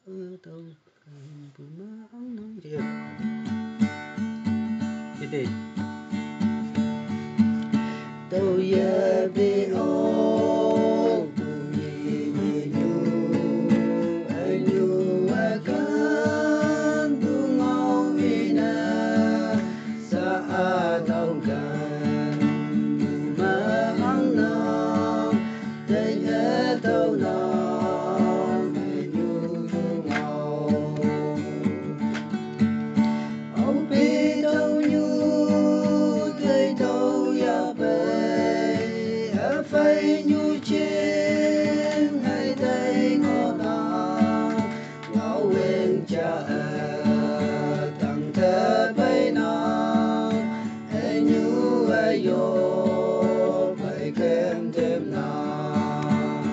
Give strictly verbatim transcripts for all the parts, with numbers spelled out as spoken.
ở đâu bù má ống nắng gì cái gì đâu ya be o bùi nhẹ nhu anh nhu akan bu ngau ina sa đâu kan bù má ống nắng đây ở đâu nào phải như trên hay đây ngõ nào ngõ quên cha tặng thơ bay nào hay như ai yo phải kém thêm nào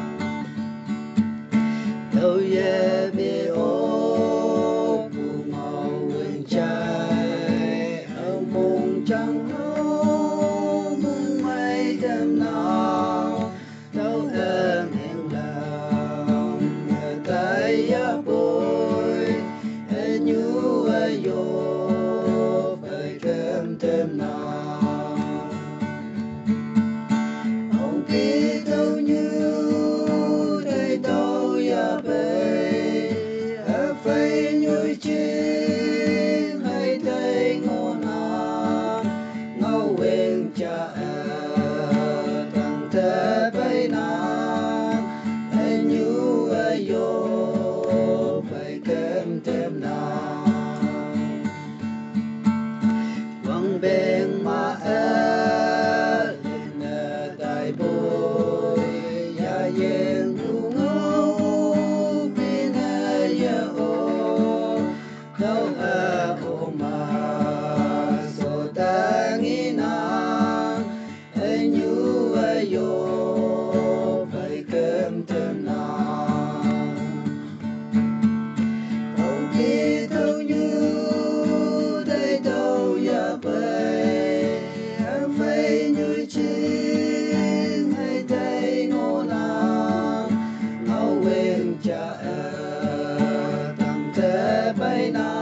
đâu ye be ô bu ngõ quên cha ở mong chẳng hao mong mai thêm nào thêm nào không biết đâu như đây đâu ya về ở phải như trên hay đây ngô nào ngâu quên cha tặng thế bay nào hay như ai yo phải kém thêm nào bên mà ở lên đại bồi ya yên u ngâu bên ya o đâu ở ô mà so ta nghĩ na anh như ai yo phải kém thêm nào không biết đâu như đây đâu ya phải như trên hay đây ngô nào ngâu quên cha tặng thế bay nào